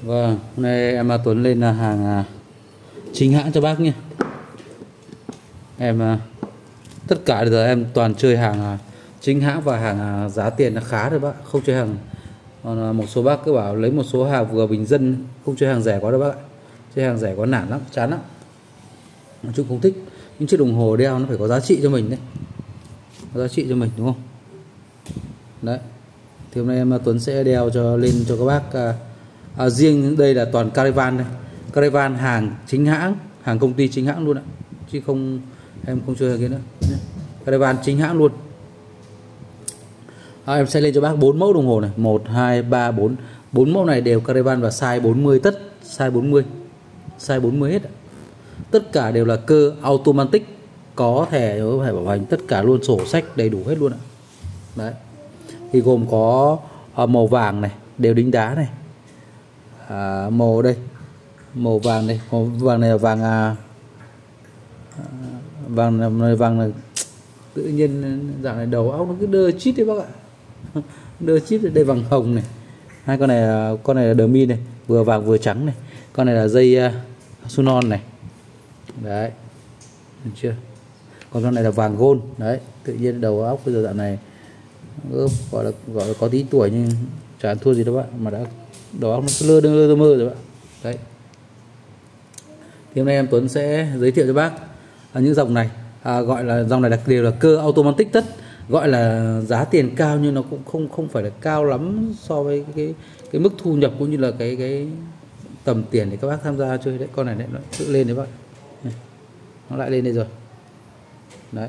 Vâng, hôm nay em Tuấn lên là hàng chính hãng cho bác nhé. Em tất cả giờ em toàn chơi hàng chính hãng và hàng giá tiền là khá rồi bác, không chơi hàng. Còn một số bác cứ bảo lấy một số hàng vừa bình dân, không chơi hàng rẻ quá đâu bác ạ. Chơi hàng rẻ quá nản lắm, chán lắm. Nói chung không thích. Những chiếc đồng hồ đeo nó phải có giá trị cho mình đấy, có giá trị cho mình đúng không? Đấy. Thì hôm nay em Tuấn sẽ đeo lên cho các bác. Riêng đây là toàn Caravan đây. Caravan hàng chính hãng, hàng công ty chính hãng luôn ạ, chứ không em không chơi cái nữa. Caravan chính hãng luôn. Em sẽ lên cho bác 4 mẫu đồng hồ này, 1 2 3 4. 4 mẫu này đều Caravan và size 40 tất, size 40. Size 40 hết ạ. Tất cả đều là cơ automatic, có thẻ bảo hành tất cả luôn, sổ sách đầy đủ hết luôn ạ. Đấy. Thì gồm có màu vàng này, đều đính đá này. Màu đây, màu vàng này, màu vàng này là vàng này tự nhiên dạng này đầu óc nó cứ đơ chít đấy bác ạ. Đơ chít. Đây vàng hồng này, hai con này là đờ mi này, vừa vàng vừa trắng này. Con này là dây su non này, đấy, được chưa? Còn con này là vàng gold đấy. Tự nhiên đầu óc bây giờ dạng này gọi là có tí tuổi nhưng chả thua gì đâu bạn, mà đã đầu óc nó cứ lơ mơ rồi bạn. Đấy. Thì hôm nay em Tuấn sẽ giới thiệu cho bác những dòng này, gọi là dòng này đều là cơ automatic tất, gọi là giá tiền cao nhưng nó cũng không phải là cao lắm so với cái mức thu nhập cũng như là cái tầm tiền để các bác tham gia chơi đấy. Con này nó tự lên đấy bác, nó lại lên đây rồi đấy.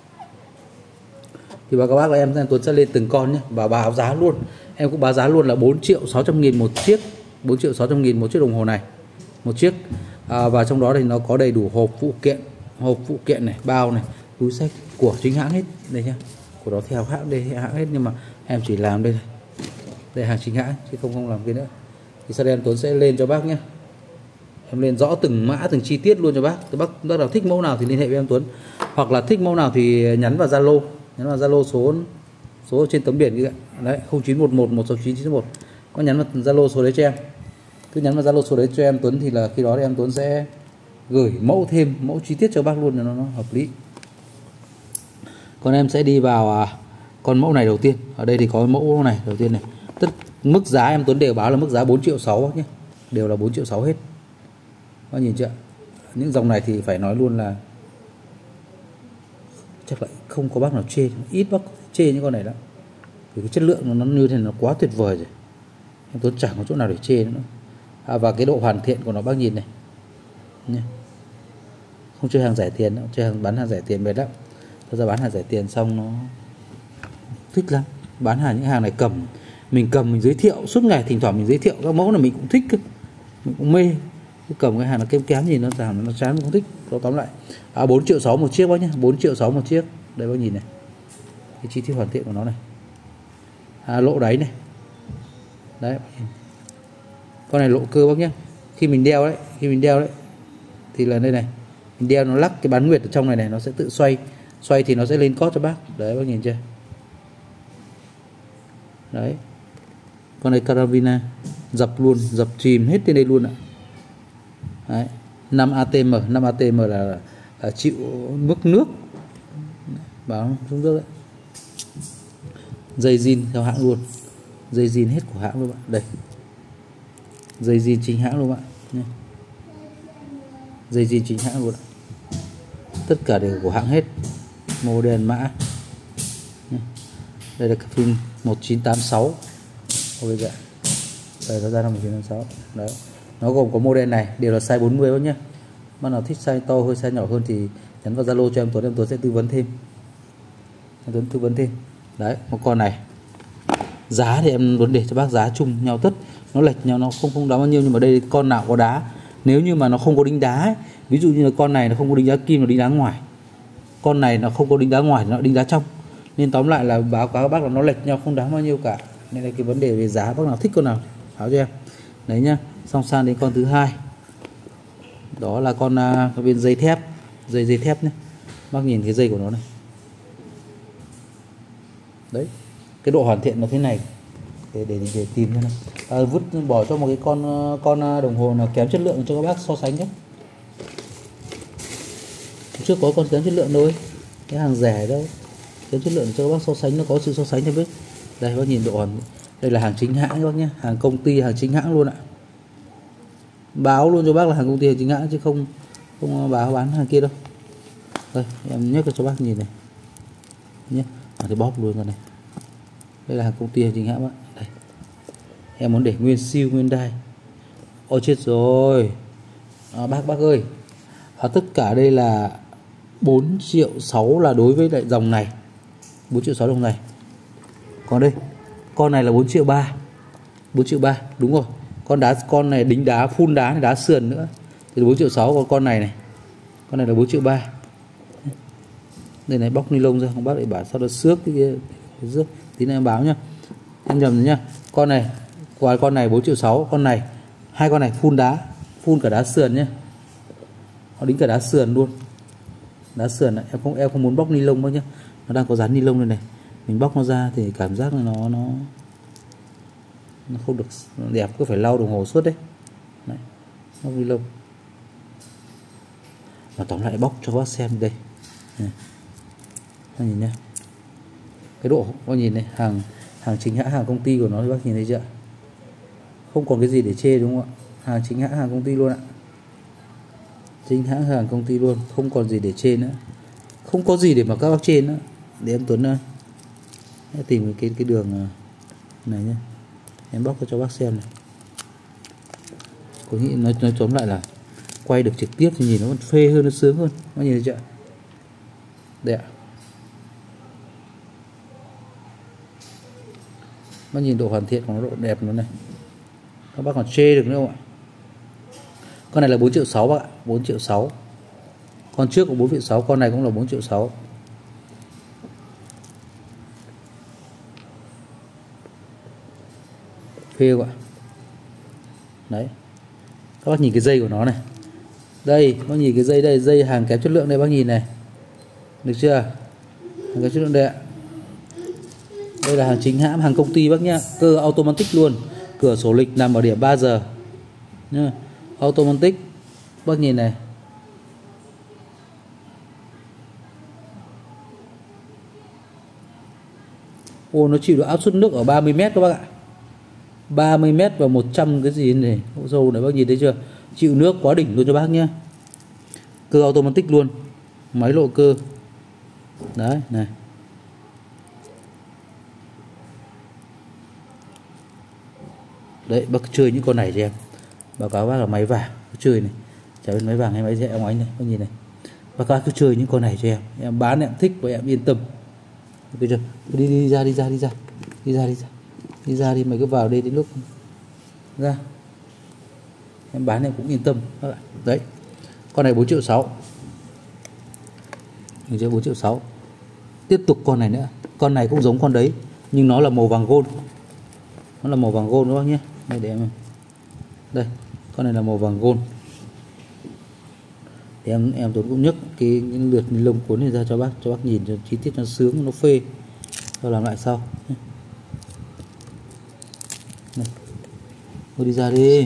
Thì báo các bác là em Tuấn sẽ lên từng con nhé, và báo giá luôn, em cũng báo giá luôn là 4.600.000 một chiếc, 4.600.000 một chiếc đồng hồ này, một chiếc. Và trong đó thì nó có đầy đủ hộp phụ kiện này, bao này, túi xách của chính hãng hết đây nhá, của nó theo hãng đây, hãng hết, nhưng mà em chỉ làm đây hàng chính hãng chứ không làm cái nữa. Thì sau đây em Tuấn sẽ lên cho bác nhé, em lên rõ từng mã từng chi tiết luôn cho bác. Bác nào thích mẫu nào thì liên hệ với em Tuấn, hoặc là thích mẫu nào thì nhắn vào Zalo, số trên tấm biển kia đấy, 0911 169 961. Có nhắn vào Zalo số đấy cho em, cứ nhắn vào Zalo số đấy cho em Tuấn, thì là khi đó thì em Tuấn sẽ gửi mẫu chi tiết cho bác luôn, cho nó hợp lý. Còn em sẽ đi vào con mẫu này đầu tiên. Ở đây thì có mẫu này đầu tiên này. Mức giá em Tuấn đều báo là mức giá 4.600.000 bác nhé, đều là 4.600.000 hết. Bác nhìn chưa? Những dòng này thì phải nói luôn là chắc lại không có bác nào chê, ít bác chê những con này lắm, vì cái chất lượng nó như thế này nó quá tuyệt vời rồi, em Tuấn chẳng có chỗ nào để chê nữa. Và cái độ hoàn thiện của nó bác nhìn này nhé. Không chơi hàng rẻ tiền đâu, chơi bán hàng rẻ tiền mệt lắm. Thật ra bán hàng rẻ tiền xong nó thích lắm, bán hàng những hàng này mình giới thiệu suốt ngày, thỉnh thoảng mình giới thiệu các mẫu này mình cũng thích cơ, mình cũng mê. Cầm cái hàng nó kém gì nó giảm nó chán, mình không thích. Đó, tóm lại 4.600.000 một chiếc bác nhé, 4.600.000 một chiếc. Đây bác nhìn này, cái chi tiết hoàn thiện của nó này, lỗ đáy này đấy. Con này lộ cơ bác nhé. Khi mình đeo đấy thì là đây này, mình đeo nó lắc cái bán nguyệt ở trong này nó sẽ tự xoay thì nó sẽ lên cót cho bác. Đấy bác nhìn chưa? Đấy. Con này Caravina dập luôn, dập chìm hết trên đây luôn ạ. Đấy. 5 ATM là chịu mức nước, báo xuống nước đấy. Dây zin theo hãng luôn, dây zin hết của hãng luôn bạn. Đây, dây zin chính hãng luôn bạn nhé. Dây zin chính hãng luôn, tất cả đều của hãng hết, model mã nhé. Đây là cái phim 1986. Bây giờ đây nó ra là 1986 đấy. Nó gồm có model này đều là size 40 bác nhé. Bác nào thích size to hơi size nhỏ hơn thì nhắn vào Zalo cho em Tuấn sẽ tư vấn thêm. Đấy, một con này giá thì em muốn để cho bác giá chung nhau tất, nó lệch nhau nó không đáng bao nhiêu, nhưng mà đây con nào có đá, nếu như mà nó không có đính đá ấy, ví dụ như là con này nó không có đính đá kim, nó đính đá ngoài, con này nó không có đính đá ngoài, nó đính đá trong, nên tóm lại là báo cáo các bác là nó lệch nhau không đáng bao nhiêu cả. Nên là cái vấn đề về giá, bác nào thích con nào báo cho em đấy nhá. Xong sang đến con thứ hai, đó là con bên dây thép nhé. Bác nhìn cái dây của nó này đấy, cái độ hoàn thiện nó thế này, để tìm cho nó. Vứt bỏ cho một cái con đồng hồ nào kém chất lượng cho các bác so sánh nhé. Trước có con kém chất lượng thôi, cái hàng rẻ đâu, kém chất lượng cho các bác so sánh, nó có sự so sánh cho biết. Đây bác nhìn độ hoàn, đây là hàng chính hãng các bác nhé, hàng công ty, hàng chính hãng luôn ạ. Báo luôn cho bác là hàng công ty, hàng chính hãng chứ không báo bán hàng kia đâu. Đây em nhấc cho bác nhìn này nhé, thì bóp luôn rồi này. Đây là hàng công ty, hàng chính hãng bác. Đây em muốn để nguyên siêu nguyên đai. Ôi chết rồi, bác ơi, tất cả đây là 4,6 triệu là đối với lại dòng này, 4,6 triệu dòng này. Còn đây con này là 4,3 triệu, 4,3 triệu, đúng rồi. Con này đính đá phun đá này, đá sườn nữa thì 4,6 triệu. Còn con này là 4,3 triệu. Đây này, bóc ni lông ra, không bác lại bảo sao nó xước cái kia, xước tí nữa em báo nhá, em nhầm rồi nhá. Con này 4,6 triệu, con này, hai con này phun cả đá sườn nhá, họ đính cả đá sườn luôn. Đá sườn này, em không muốn bóc ni lông bao nhá, nó đang có dán ni lông này này, mình bóc nó ra thì cảm giác là nó không được đẹp, cứ phải lau đồng hồ suốt đấy. Đấy, bóc ni lông. Và tóm lại bóc cho các bác xem đây. Các nhìn nhá, cái độ các nhìn này, hàng chính hãng, hàng công ty của nó, thì bác nhìn thấy chưa, không còn cái gì để chê đúng không ạ. Hàng chính hãng, hàng công ty luôn ạ, chính hãng hàng công ty luôn, không còn gì để chê nữa, không có gì để mà các bác chê nữa. Để em Tuấn tìm cái đường này nhé, em bóc cho bác xem này. Có nghĩ nói tóm lại là quay được trực tiếp thì nhìn nó còn phê hơn, nó sướng hơn. Nó nhìn thấy chưa, đây ạ. Nó nhìn độ hoàn thiện của nó, độ đẹp nó này, các bác còn chê được nữa không ạ. Con này là 4,6 triệu bác ạ, 4,6 triệu. Con trước của 4,6 triệu, con này cũng là 4,6 triệu. Phê không ạ. Đấy, các bác nhìn cái dây của nó này, đây bác nhìn cái dây đây, dây hàng kém chất lượng đây bác nhìn này, được chưa, hàng kém chất lượng đây ạ. Đây là hàng chính hãng, hàng công ty bác nhá, cơ automatic luôn, cửa sổ lịch nằm ở điểm 3 giờ nhá, automatic. Bác nhìn này, ô nó chịu được áp suất nước ở 30 mét các bác ạ, 30 mét và 100 cái gì này, hỗ dầu này bác nhìn thấy chưa, chịu nước quá đỉnh luôn cho bác nhá. Cơ automatic luôn, máy lộ cơ đấy này. Đấy bác chơi những con này cho em, báo cáo bác là máy vàng chơi này, chả biết máy vàng hay máy rẻ ông anh này, bác nhìn này, bác cứ chơi những con này cho em bán em thích và em yên tâm. Bây giờ đi ra đi, mày cứ vào đây đến lúc ra em bán em cũng yên tâm. Đấy, con này 4,6 triệu, mình chơi 4,6 triệu. Tiếp tục con này nữa, con này cũng giống con đấy nhưng nó là màu vàng gold, nó là màu vàng gold đó nhé. Đây để em, đây con này là màu vàng gold. Thì em Tuấn cũng nhấc cái lượt ni lông cuốn này ra cho bác nhìn cho chi tiết, nó sướng, nó phê. Tôi làm lại sau. Này, thôi đi ra đi,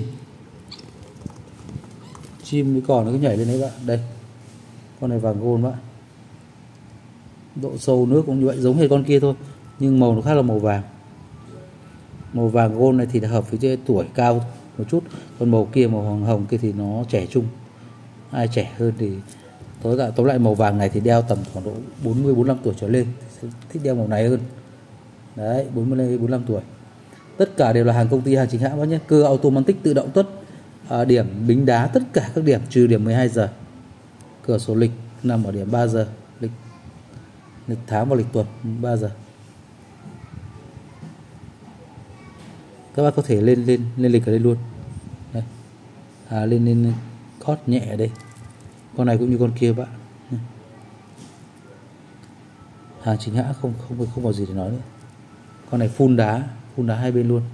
chim với cò nó cứ nhảy lên đấy bạn. Đây con này vàng gold bạn, độ sâu nước cũng như vậy, giống hệt con kia thôi nhưng màu nó khác là màu vàng. Màu vàng gold này thì hợp với tuổi cao một chút, còn màu kia, màu hồng hồng kia thì nó trẻ trung, ai trẻ hơn thì tóm lại màu vàng này thì đeo tầm khoảng độ 40-45 tuổi trở lên thích đeo màu này hơn. Đấy, 40-45 tuổi. Tất cả đều là hàng công ty, hàng chính hãng bác nhé. Cơ automatic tự động tất, điểm đính đá tất cả các điểm trừ điểm 12 giờ. Cửa sổ lịch nằm ở điểm 3 giờ, lịch tháng và lịch tuần 3 giờ. Các bác có thể lên lịch ở đây luôn. Đây. Lên cót nhẹ ở đây. Con này cũng như con kia bạn. Hàng chính hãng, không có gì để nói nữa. Con này phun đá hai bên luôn.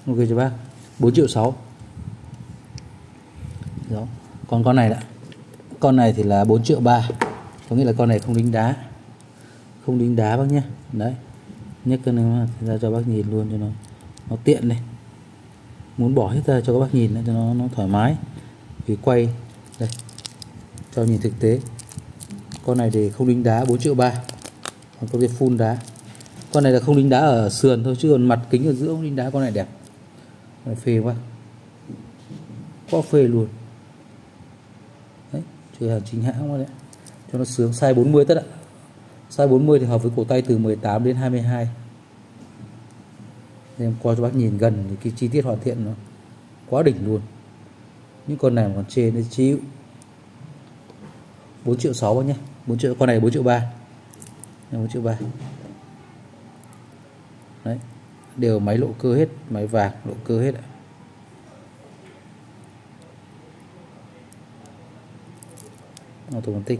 Ok cho bác. 4 triệu 6. Đó. Còn con này đã. Con này thì là 4 triệu 3. Có nghĩa là con này không đính đá. Không đính đá bác nhé. Đấy. Nhấc cái này ra cho bác nhìn luôn cho nó tiện đây. Muốn bỏ hết ra cho các bác nhìn cho nó thoải mái. Vì quay đây cho nhìn thực tế. Con này thì không đính đá 4 triệu 3. Còn con kia full đá. Con này là không đính đá ở sườn thôi, chứ còn mặt kính ở giữa không đính đá. Con này đẹp. Con này phê quá. Quá phê luôn. Đấy, chơi hàng chính hãng quá đấy. Cho nó sướng. Size 40 tất ạ. Size 40 thì hợp với cổ tay từ 18 đến 22. Em qua cho bác nhìn gần thì cái chi tiết hoàn thiện nó quá đỉnh luôn. Những con này mà còn chê nó chịu. 4 triệu 6 bác nhé. 4 triệu, con này 4 triệu 3. 4 triệu 3. Đấy. Đều máy lộ cơ hết, máy vàng lộ cơ hết ạ. Automatic.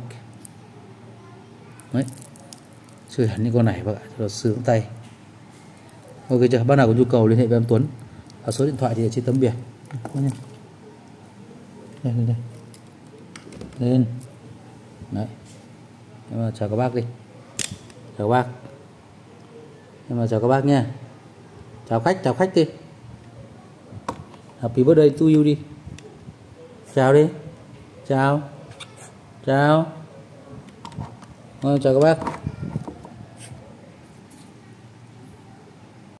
Đấy. Chơi hẳn những con này bác ạ, cho nó sướng tay. Ok chưa? Bác nào có nhu cầu liên hệ với em Tuấn. Ở số điện thoại thì ở trên tấm biển. Đây. Lên. Đấy. Em mà chào các bác đi. Chào các bác. Em mà chào các bác nha. Chào khách đi. Happy birthday to you đi. Chào đi. Chào. Chào các bác.